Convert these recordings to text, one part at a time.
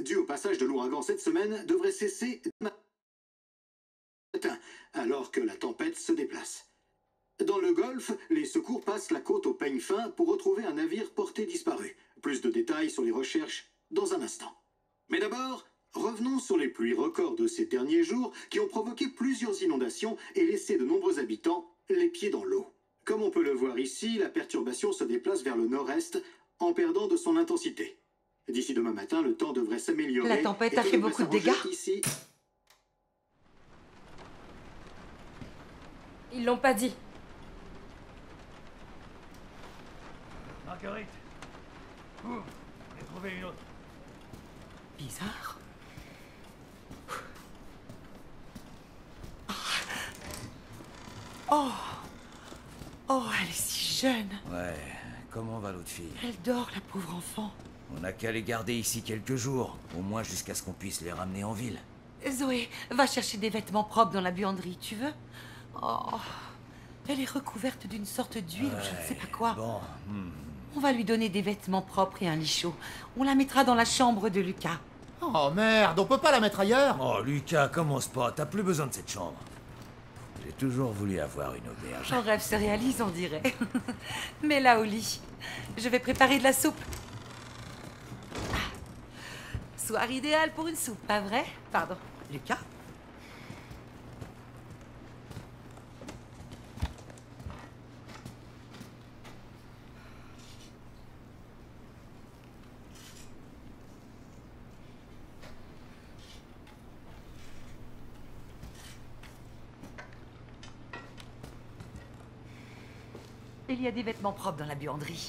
due au passage de l'ouragan cette semaine, devrait cesser demain matin, alors que la tempête se déplace. Dans le Golfe, les secours passent la côte au peigne fin pour retrouver un navire porté disparu. Plus de détails sur les recherches dans un instant. Mais d'abord, revenons sur les pluies records de ces derniers jours qui ont provoqué plusieurs inondations et laissé de nombreux habitants les pieds dans l'eau. Comme on peut le voir ici, la perturbation se déplace vers le nord-est en perdant de son intensité. D'ici demain matin, le temps devrait s'améliorer. La tempête a fait beaucoup de dégâts. Ici. Ils l'ont pas dit. Marguerite. Ouh, j'ai trouvé une autre. Bizarre. Oh. Oh, elle est si jeune. Ouais, comment va l'autre fille? Elle dort, la pauvre enfant. On n'a qu'à les garder ici quelques jours, au moins jusqu'à ce qu'on puisse les ramener en ville. Zoé, va chercher des vêtements propres dans la buanderie, tu veux? Oh. Elle est recouverte d'une sorte d'huile ou je ne sais pas quoi. Bon, On va lui donner des vêtements propres et un lit chaud. On la mettra dans la chambre de Lucas. Oh merde, on peut pas la mettre ailleurs? Oh, Lucas, commence pas, t'as plus besoin de cette chambre. J'ai toujours voulu avoir une auberge. Ton rêve se réalise, on dirait. Mets-la au lit. Je vais préparer de la soupe. Soir idéal pour une soupe, pas vrai? Pardon, Lucas? Il y a des vêtements propres dans la buanderie.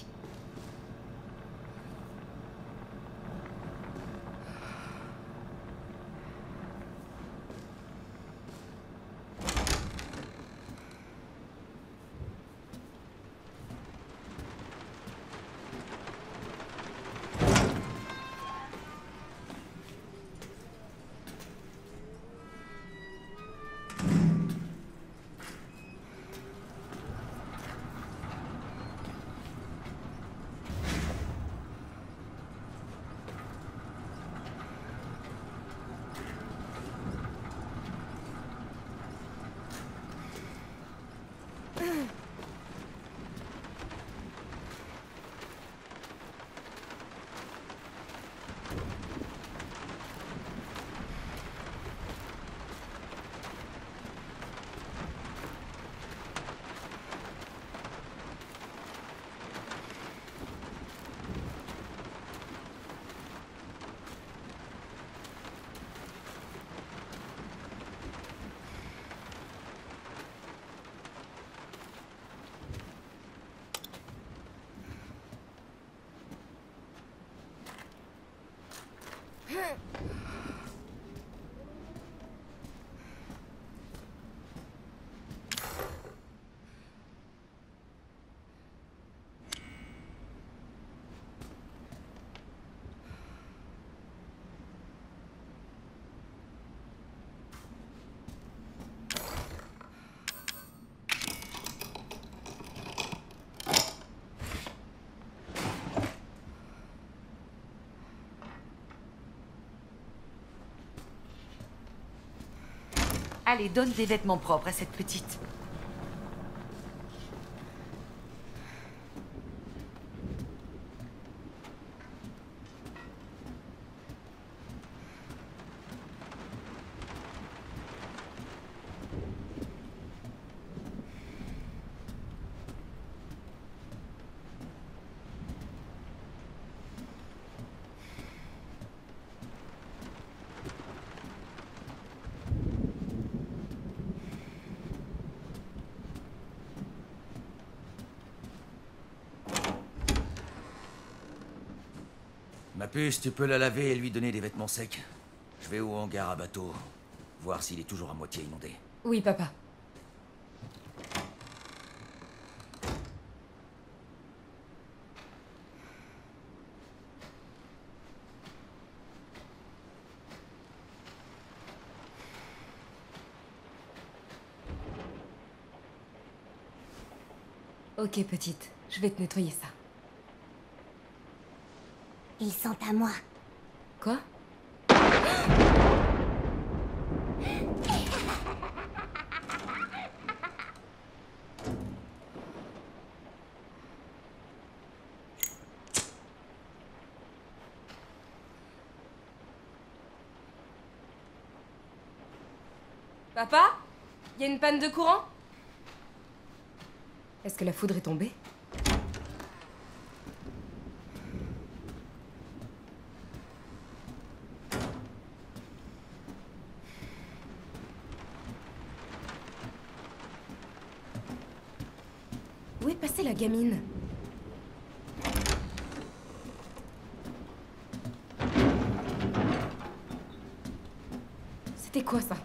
Allez, donne des vêtements propres à cette petite. Ma puce, tu peux la laver et lui donner des vêtements secs. Je vais au hangar à bateau, voir s'il est toujours à moitié inondé. Oui, papa. Ok, petite. Je vais te nettoyer ça. Ils sont à moi. Quoi? Papa? Y a une panne de courant? Est-ce que la foudre est tombée? Où est passée la gamine? C'était quoi ça?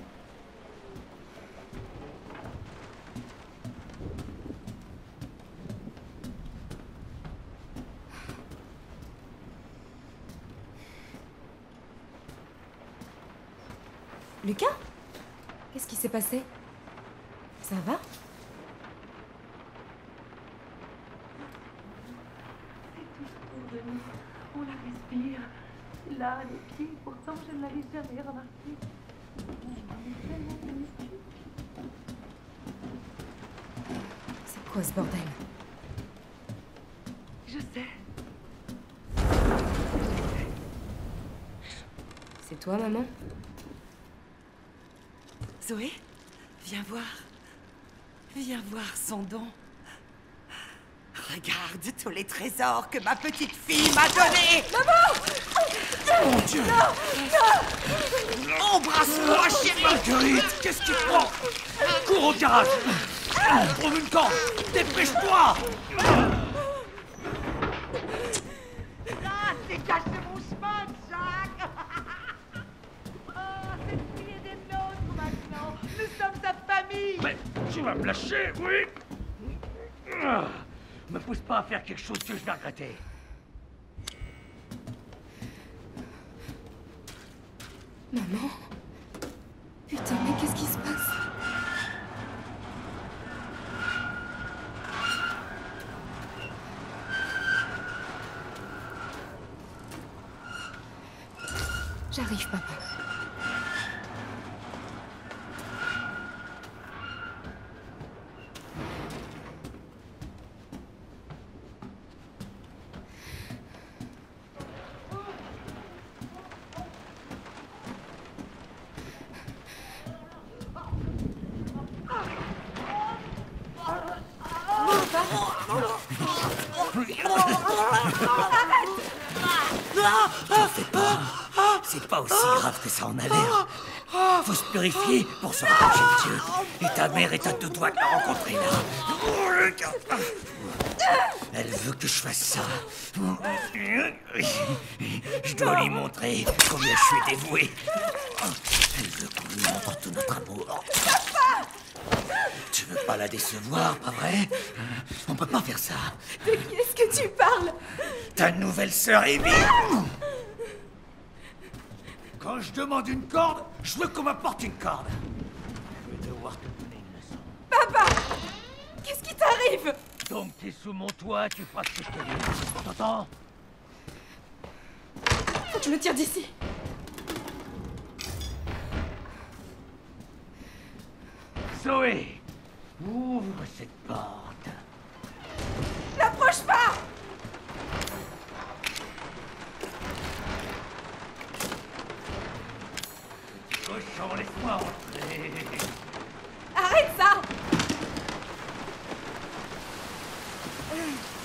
Lucas? Qu'est-ce qui s'est passé? Ça va? De nous. On la respire. Là, les pieds, pourtant je ne l'avais jamais remarqué. C'est quoi ce bordel? Je sais. C'est toi, maman? Zoé, viens voir. Viens voir son don. Regarde tous les trésors que ma petite fille m'a donnés. Maman! Mon Dieu! Embrasse-moi, chérie! Marguerite, qu'est-ce qui te prend? Cours au garage! Trouve une corde! Dépêche-toi! Ah, dégage de mon chemin, Jacques! Oh, cette fille est des nôtres maintenant. Nous sommes sa famille. Mais tu vas me lâcher, oui? Me pousse pas à faire quelque chose que je vais regretter. Maman? Putain, mais qu'est-ce qui se passe? J'arrive, papa. T'en fais pas. C'est pas aussi grave que ça en a l'air. Faut se purifier pour se rapprocher de Dieu. Et ta mère est à deux doigts de la rencontrer là. Elle veut que je fasse ça. Je dois lui montrer combien je suis dévoué. Elle veut qu'on lui montre tout notre amour. Tu veux pas la décevoir, pas vrai? On peut pas faire ça. De qui est-ce que tu parles? Ta nouvelle sœur Amy. Quand je demande une corde, je veux qu'on m'apporte une corde. Je vais devoir te donner une leçon. Papa! Qu'est-ce qui t'arrive? Donc t'es sous mon toit, tu feras ce que je te dis. T'entends? Faut que je me tire d'ici. Zoé, ouvre cette porte. N'approche pas! Cochon, laisse-moi rentrer. Arrête ça!